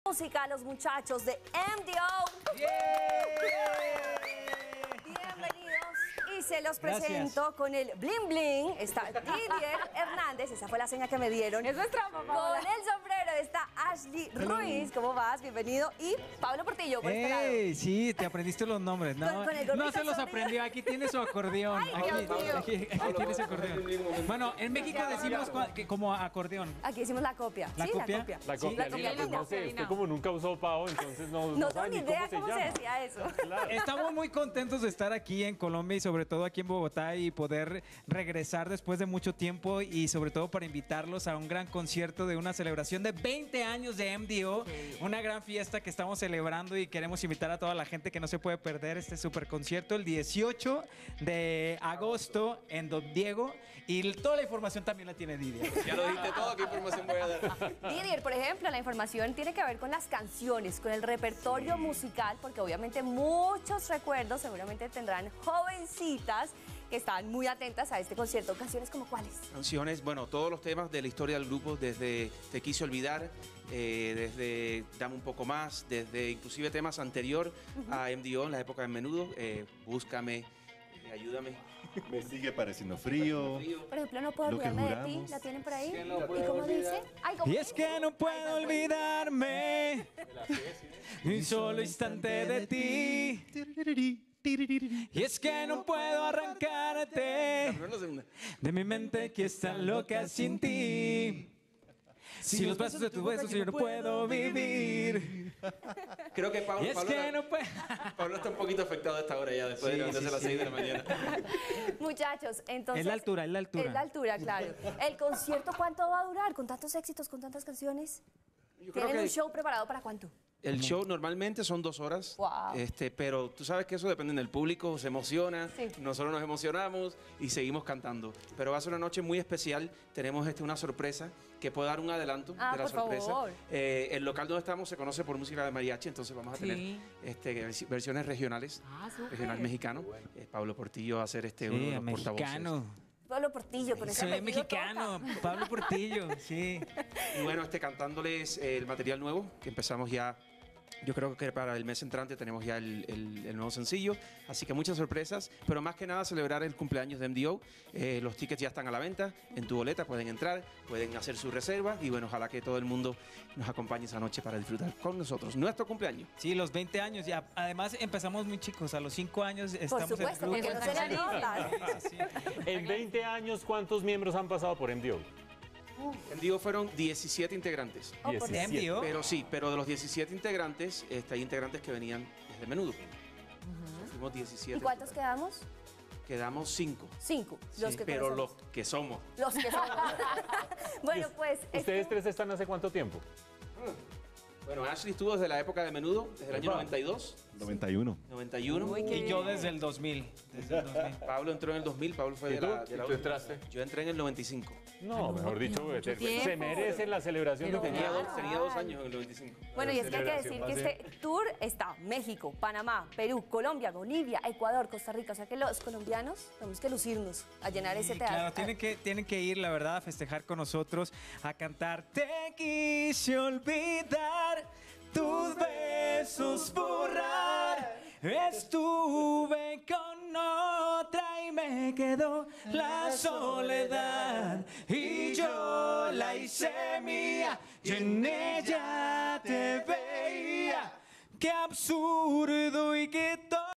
Música a los muchachos de MDO. Bienvenidos y se los presento con el bling bling. Está Didier Hernández, esa fue la seña que me dieron. Es nuestra mamá. Con el sombrero está Ashley Ruiz, ¿cómo vas? Bienvenido. Y Pablo Portillo, por este lado. Sí, te aprendiste los nombres, ¿no? No se los aprendió, aquí tiene su acordeón. Ay, aquí tiene su acordeón. Bueno, en México decimos como acordeón. Aquí decimos la copia. ¿La copia? La Sí, copia, la Lina, pues no sé, usted como nunca usó pavo, entonces no tengo ni idea cómo se decía eso. Claro. Estamos muy contentos de estar aquí en Colombia y sobre todo aquí en Bogotá y poder regresar después de mucho tiempo y sobre todo para invitarlos a un gran concierto de una celebración de 20 años de MDO, una gran fiesta que estamos celebrando y queremos invitar a toda la gente que no se puede perder este super concierto el 18 de agosto en Don Diego y toda la información también la tiene Didier. Ya lo dijiste todo, ¿qué información voy a dar? Didier, por ejemplo, la información tiene que ver con las canciones, con el repertorio musical, porque obviamente muchos recuerdos seguramente tendrán jovencitas que están muy atentas a este concierto. ¿Canciones como cuáles? Canciones, bueno, todos los temas de la historia del grupo, desde Te quise olvidar, desde Dame un poco más, desde inclusive temas anterior a MDO en la época de Menudo, Búscame, Ayúdame. Me sigue pareciendo frío. Por ejemplo, No puedo Lo que olvidarme de ti, juramos. ¿la tienen por ahí? Es que no ¿Y puedo cómo olvidar. dice? Ay, ¿cómo Y es que no puedo olvidarme ni un solo instante de ti. Y es que no puedo arrancarte de mi mente que está loca sin ti. Sin los besos de tus besos yo no puedo vivir. Creo que Pablo, Y es que no puedo. Pablo está un poquito afectado a esta hora ya, después de levantarse a las 6 de la mañana. Muchachos, entonces... Es la altura, es la altura. Es la altura, claro. ¿El concierto cuánto va a durar? ¿Con tantos éxitos, con tantas canciones? Yo creo ¿Tienen un que show preparado para cuánto? el show normalmente son 2 horas, Wow. pero tú sabes que eso depende del público, se emociona, Sí. nosotros nos emocionamos y seguimos cantando. Pero va a ser una noche muy especial, tenemos una sorpresa que puedo dar un adelanto de la por sorpresa. favor. El local donde estamos se conoce por música de mariachi, entonces vamos a tener versiones regionales, regional mexicano. Pablo Portillo va a ser uno de los portavoces. Mexicano. Pablo Portillo, con ese Soy apellido mexicano, toca. Pablo Portillo, sí. Y bueno, cantándoles el material nuevo, que empezamos ya. Yo creo que para el mes entrante tenemos ya el nuevo sencillo, así que muchas sorpresas, pero más que nada celebrar el cumpleaños de MDO. Los tickets ya están a la venta en tu boleta, pueden entrar, pueden hacer su reserva y bueno, ojalá que todo el mundo nos acompañe esa noche para disfrutar con nosotros nuestro cumpleaños. Sí, los 20 años ya. Además empezamos muy chicos, a los 5 años Por estamos supuesto, en el porque grupo. no se le nota. Sí. En 20 años, ¿cuántos miembros han pasado por MDO? MDO fueron 17 integrantes. Oh, por 17. MDO. Pero de los 17 integrantes, hay integrantes que venían desde Menudo. Fuimos 17. ¿Y cuántos quedamos? Quedamos 5. 5. Los que pero los conocemos. que somos. Los que son. Bueno, pues... ¿Ustedes tres están hace cuánto tiempo? Bueno, Ashley estuvo desde la época de Menudo, desde el año 92, 91. 91. Y yo desde el 2000. Desde el 2000. Pablo entró en el 2000, Pablo fue ¿Y de tú? la ¿Y tú última. entraste? Yo entré en el 95. No, mejor dicho, se tiempo. merecen la celebración de Tenía, cumpleaños. tenía 2 años en el 95. Bueno, y es que hay que decir Celebración, que este tour está México, Panamá, Perú, Colombia, Bolivia, Ecuador, Costa Rica. O sea que los colombianos tenemos que lucirnos a llenar ese Sí, teatro. claro, tienen que ir, la verdad, a festejar con nosotros, a cantar Te quise olvidar, tus besos borrar. Estuve con otra y me quedó la soledad. Y yo la hice mía y en ella te veía. Qué absurdo y qué